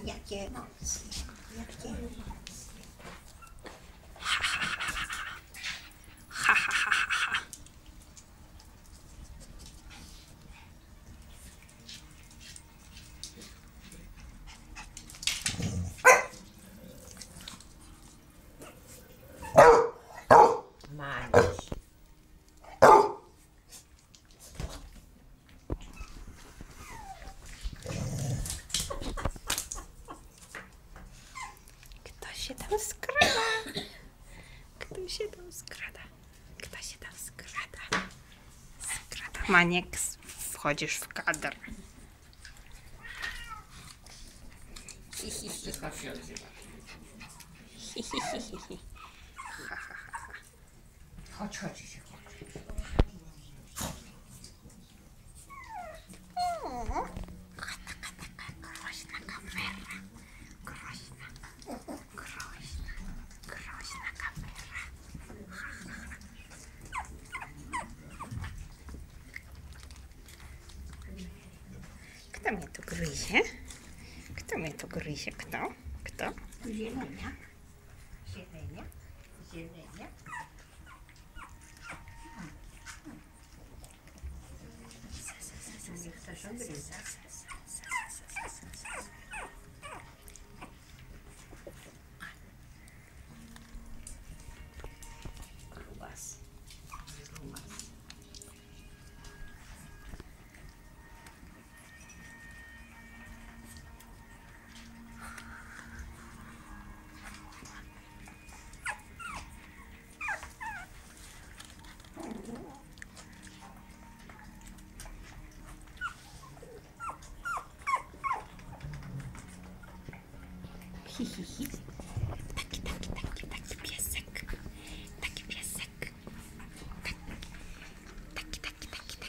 Jakie emocje, jakie emocje. Ha, ha, ha, ha. Ha, ha, ha, ha, ha. Maciś. Kto się tam skrada? Kto się tam skrada? Kto się tam skrada? Skrada. Maniek, wchodzisz w kadr. Hi, hi, hi. Hi, hi, hi, hi, hi. Ha, ha, ha, ha. Chodź, chodź się, chodź. O, taka groźna kamera. Groźna kamera. Kto mnie tu gryzie? Kto mnie tu gryzie? Kto? Kto? Zielenia. Zielenia. Zielenia. Nie chcesz ogryzać. Grubas. Grubas. Hi, hi, hi. Taki piesek. Taki piesek. Taki.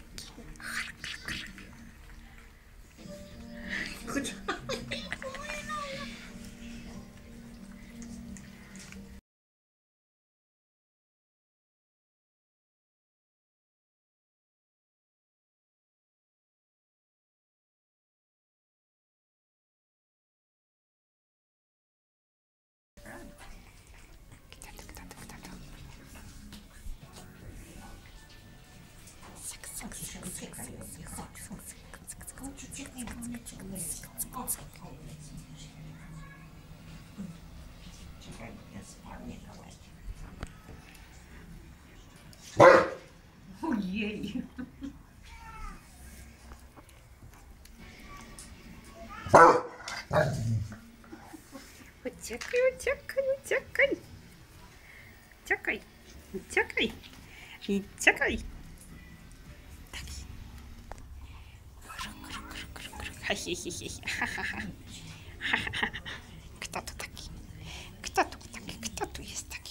Chodź. Kto? Czekaj, ja spadnę na łeb. Ojej. Uciekaj. Uciekaj. Taki. Ha, hi, hi, hi. Ha, ha, ha. Ha, ha, ha. Kto to taki? Kto tu jest taki?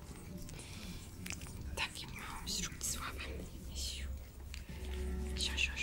Takim małym śród sławem. Siu.